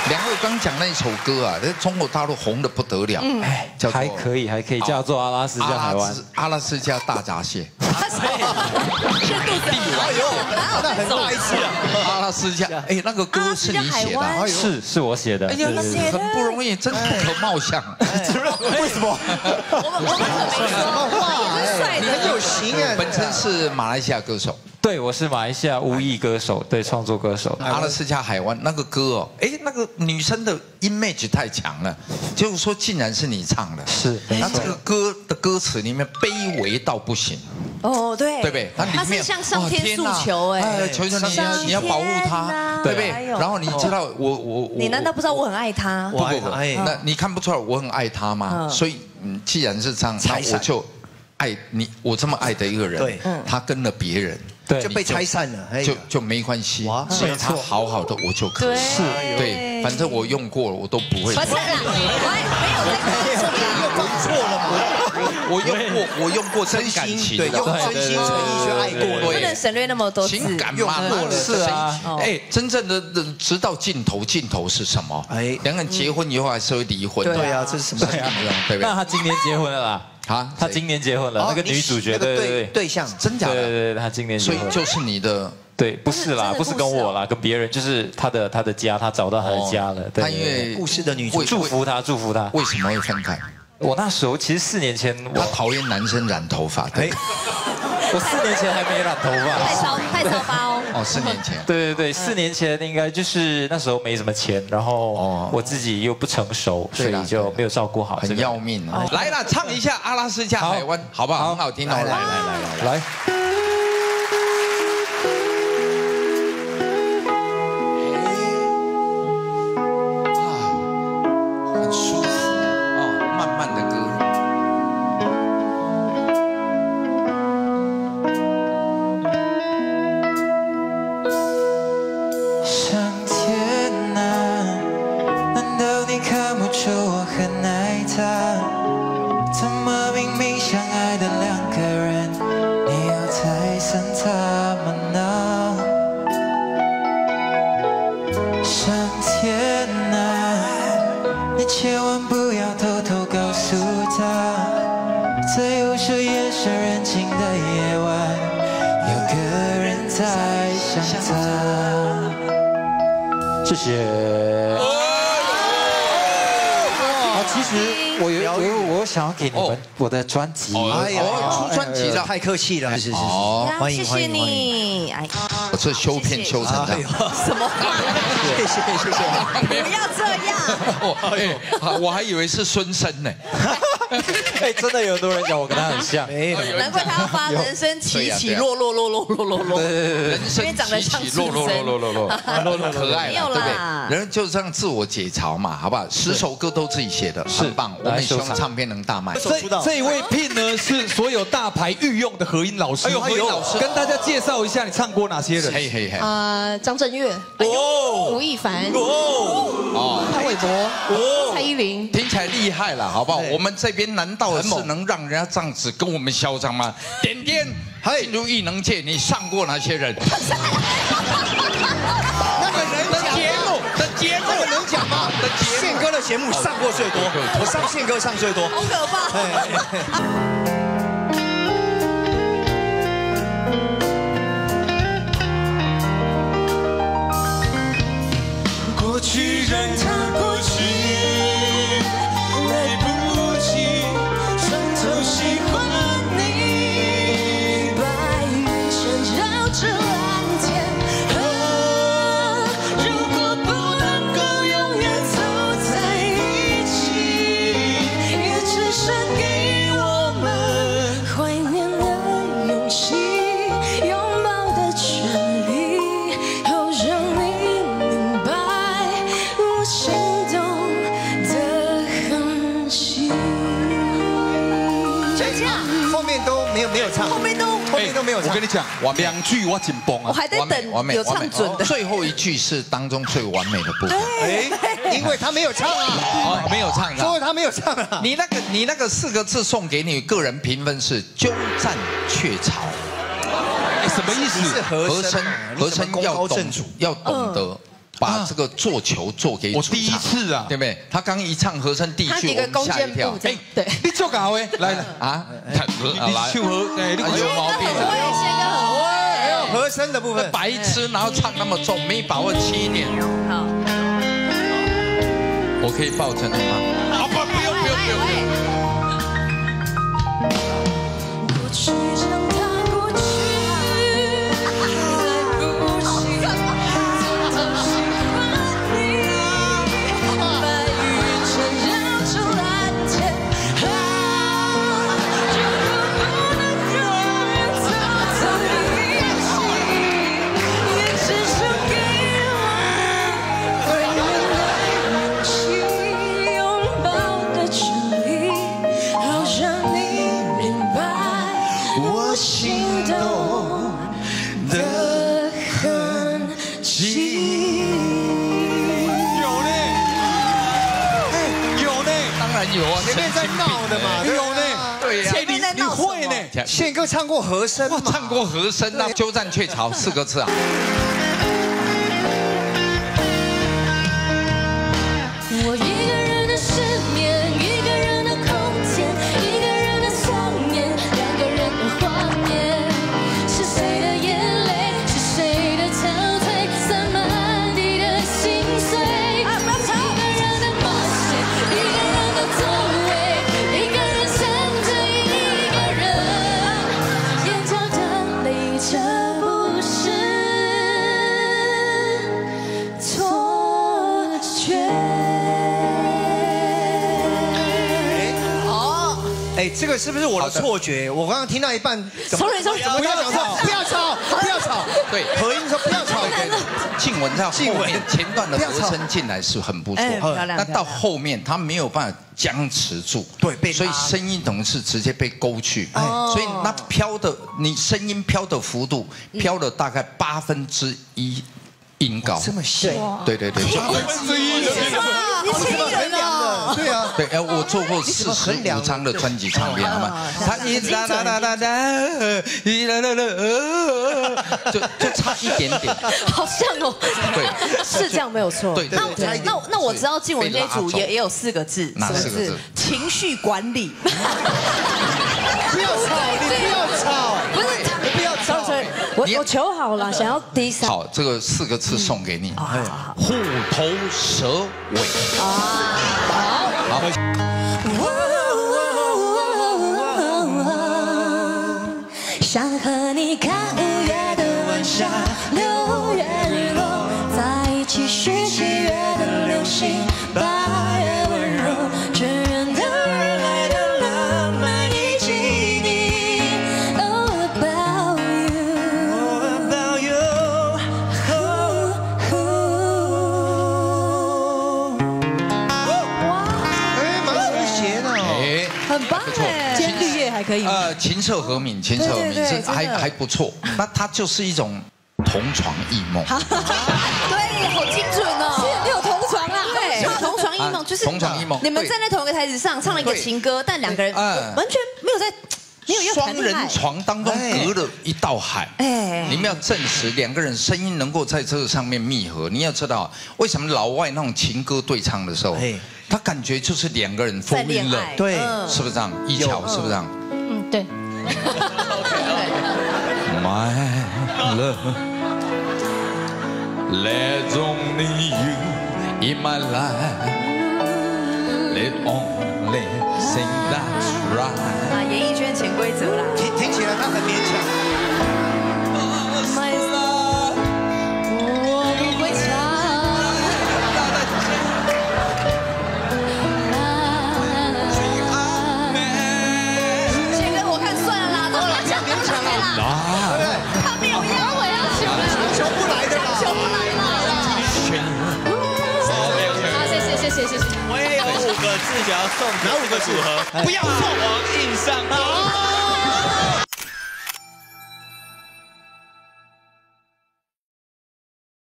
两位刚讲那一首歌啊，在中国大陆红的不得了，叫还可以，叫做阿拉斯加海湾。 阿拉斯加大闸蟹。 是肚子哎呦， 那很大一次啊！ 阿拉斯加，哎，那个歌是你写的？ 是我写的。 哎呀，那很不容易，真不可貌相。 为什么？ 我们可没说话， 你很有型哎！ 本身是马来西亚歌手。 对，我是马来西亚无裔歌手，对，创作歌手。 阿拉斯加海湾那个歌哦，哎，那个女生的 image 太强了，就是说竟然是你唱的， 是。 那这个歌的歌词里面卑微到不行。 哦，对， 对不对？ 它是向上天诉求哎， 求求你要保护他，对不对？然后你知道我， 你难道不知道我很爱他？ 我爱他， 那你看不出来我很爱他吗？所以既然是这样，那我就爱你，我这么爱的一个人，他跟了别人。 就被拆散了， 就没关系，所以他好好的我就可以， 是， 对，反正我用过了，我都不会。 不是啦， 我用过真感情， 对，用真心诚意去爱过， 不能省略那么多次， 情感嘛，是啊，哎，真正的直到尽头是什么？哎，两个人结婚以后还是会离婚， 对啊，这是什么？ 对不对？ 那他今年结婚了啦。啊，他今年结婚了，那个女主角对象， 真假的？ 对，他今年结婚， 所以就是你的， 对，不是啦，不是跟我啦，跟别人，就是他的家，他找到他的家了。 他因为故事的女主， 祝福他。 为什么会分开？ 我那时候其实4年前， 他讨厌男生染头发，对。 我4年前还没染头发， 太骚包哦，4年前。 对，4年前应该就是那时候没什么钱，然后我自己又不成熟，所以就没有照顾好， 很要命啊！来了，唱一下《阿拉斯加海湾》，好不好？很好听哦，来。 千万不要偷偷告诉他，在无数夜深人静的夜晚，有个人在想他。 谢谢。其实我想要给你们我的专辑。 哎呀，出专辑了， 太客气了，是。 欢迎欢迎你。哎， 我这修片修成这样。 什么话？ 谢谢。 不要这样。 我还以为是孙生呢。 哎，真的有很多人讲我跟他很像。 难怪他要发人生起起落落。 人生因为长得像起起落，可爱了，对不对？人就这样自我解嘲嘛，好不好？10首歌都自己写的，很棒。我们希望唱片能大卖。 这一位 Pin 呢是所有大牌御用的和音老师。 和音老师， 跟大家介绍一下，你唱过哪些人？ 嘿。 张震岳，吴亦凡，潘玮柏，蔡依林， 听起来厉害了，好不好？我们这边难道是能让人家这样子跟我们嚣张吗？点点，进入艺能界，你上过哪些人？ 那个人的节目能讲吗？宪哥的节目上过最多，我上宪哥上最多， 好可怕。 过去让它过去，来不及穿透喜欢你。白云缠绕着蓝天，如果不能够永远走在一起，也至少给我们怀念的勇气，拥抱的权利，好让你明白我心动的痕迹。 就这样，后面都没有唱，后面都没有唱。 我跟你讲，2句我紧绷啊， 我还在等有唱准的。 最后一句是当中最完美的部分。 因为他没有唱啊， 没有唱， 因为他没有唱啊。 你那个4个字送给你，个人评分是鸠占鹊巢。 什么意思？ 和声要懂得把这个做球做给我第一次啊， 对不对？他刚一唱和声第一句，我们吓一跳。 哎，对， 你做搞哎，来啊， 你唱和，哎，你有毛病。 还有和声的部分， 白痴，然后唱那么重，没把握轻一点。 好， 我可以抱着你吗？啊不，不用。 过去让它过去，来不及，偷偷喜欢你。白云缠绕着蓝天，就不能永远走在一起，也只剩给我回忆的勇气，拥抱的权利，好让你明白我心动的痕迹。 有呢， 当然有啊， 前面在闹的嘛，有呢， 对呀。 你会呢？宪哥唱过和声吗？ 唱过和声啊，鸠占鹊巢4个字啊。 我一个人的失眠，一个人的空间，一个人的想念，两个人的画面。是谁的眼泪？是谁的憔悴？洒满地的心碎。一个人的冒险，一个人的座位，一个人想着一个人，眼角的泪，这不是错觉。 哎，这个是不是我的错觉？我刚刚听到一半 ，sorry， 不要吵，不要吵，不要吵。 对， 和音说不要吵。 静雯在后面前段的和声进来是很不错，那到后面他没有办法僵持住， 对， 所以声音等于是直接被勾去，所以那飘的你声音飘的幅度飘了大概1/8音高， 这么细？ 对， 1/8的你轻人哦， 对啊， 对，我做过45张的专辑唱片，好吗？他一哒哒哒哒哒，就差一点点， 好像哦， 对， 是这样没有错。 对， 那我知道静雯这一组也有4个字， 哪4个字？ 情绪管理。 不要吵，你不要吵， 不是， 你不要吵。 我求好了，想要第3。 好，这个4个字送给你，虎头蛇尾。好。 想和你看5月的晚霞，6月日落，在一起许7月的流星，8月温柔，只愿等人来的浪漫以及你。Oh about you, about you, 蛮和谐的哦， 很棒哎，今天绿叶还可以吗？ 琴瑟和鸣，琴瑟和鸣是还不错。那它就是一种同床异梦。 对，好精准哦，你有同床啊？对，同床异梦就是同床异梦。 你们站在同一个台子上唱了一个情歌，但2个人完全没有在。 双人床当中隔了一道海，你们要证实2个人声音能够在这个上面密合。你要知道为什么老外那种情歌对唱的时候，他感觉就是2个人 fall in love， 对， 是不是这样？一巧是不是这样？ 嗯，对。 My love, there's only you in my life. Let only sing that's right. 啊，演艺圈潜规则啦。 听起来他很勉强。 我不会唱。 宪哥，我看算了啦，都来讲勉强啦。他没有压尾啊， 求不来的啦， 求不来啦。 好，谢谢。 我也有5个字想要送，哪5个组合？不要送我印象。